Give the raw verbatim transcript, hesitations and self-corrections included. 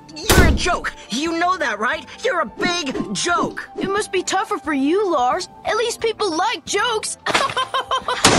You're a joke. You know that, right? You're a big joke. It must be tougher for you, Lars. At least people like jokes.